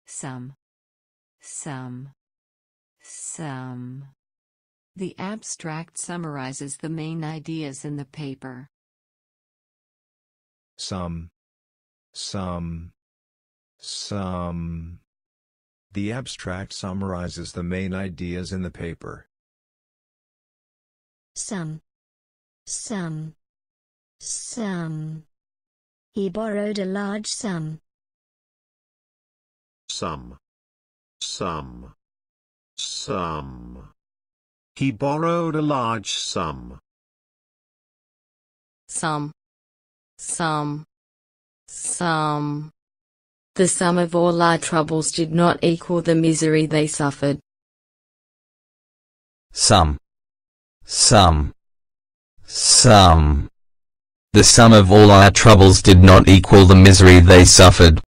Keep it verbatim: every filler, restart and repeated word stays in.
some, some, some. The abstract summarizes the main ideas in the paper. Some, some, some. The abstract summarizes the main ideas in the paper. Some, some, some. He borrowed a large sum. Some, some, some. He borrowed a large sum. Some, some, some. The sum of all our troubles did not equal the misery they suffered. Some, some, some. The sum of all our troubles did not equal the misery they suffered.